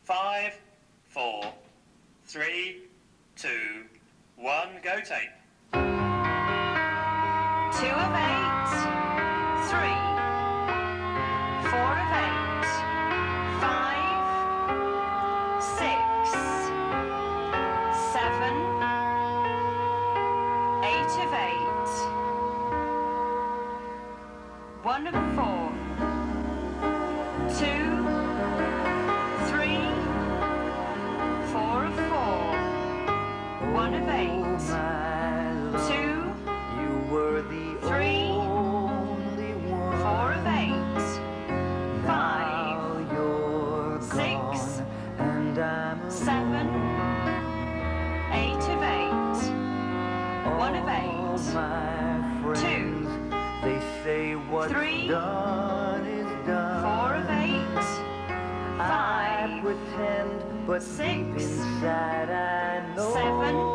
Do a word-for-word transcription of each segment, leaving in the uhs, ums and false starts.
Five, four, three, two, one, go tape. Two of eight, three, four of eight, five, six, seven, eight of eight, one of four, two, three, four of four, one of eight, two, three, four of eight, five, six, seven, eight of eight, one of eight, two, three, four of eight, five, six, seven,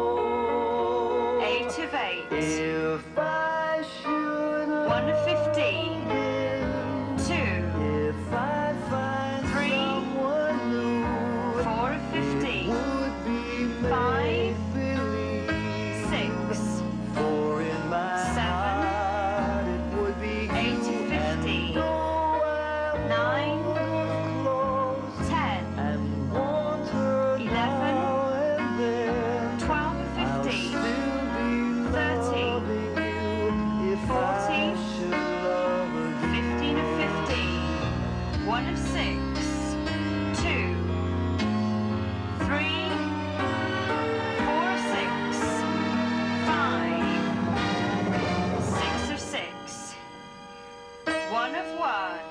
eight of eight, one of fifteen, two, three, four of fifteen, five, six, seven, eight of fifteen, nine, ten, eleven, twelve of fifteen, thirteen, fourteen, fifteen of fifteen, one of six, two, three, four of six, five, six of six, one of one,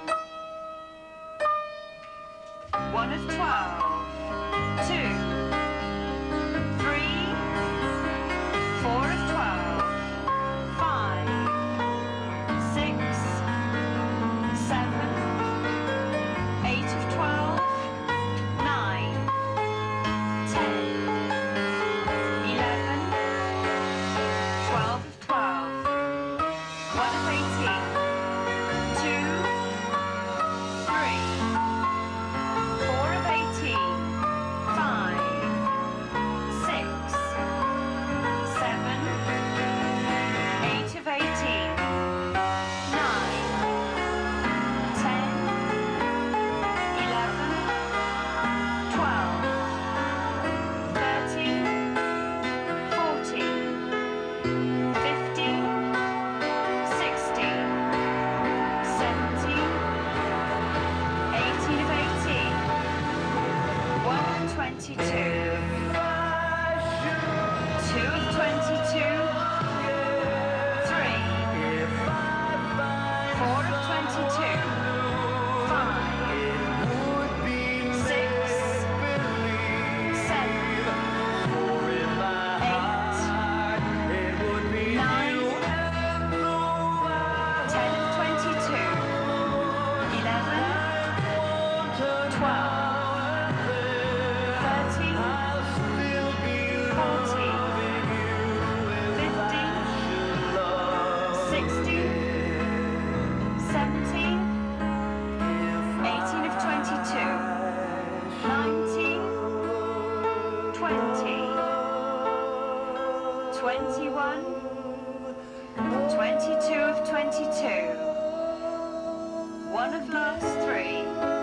one of twelve, two, three, four of twelve, five, six, seven, eight of twelve, nine, ten, eleven, twelve of twelve, one of eighteen, two, three, four of eighteen, five, six, seven, eight of eighteen, nine, ten, eleven, twelve, thirteen, fourteen, fifteen, sixteen, seventeen, eighteen of eighteen, one of twenty-two, two of twenty-two, three, four of twenty-two, five, six, seven, eight, nine, ten of twenty-two, eleven, twelve, thirteen, fourteen, fifteen, sixteen, seventeen, eighteen of twenty-two, nineteen, twenty, twenty-one, twenty-two of twenty-two, one of last three,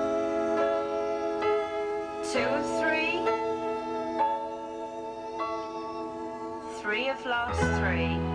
two of three, three of last three,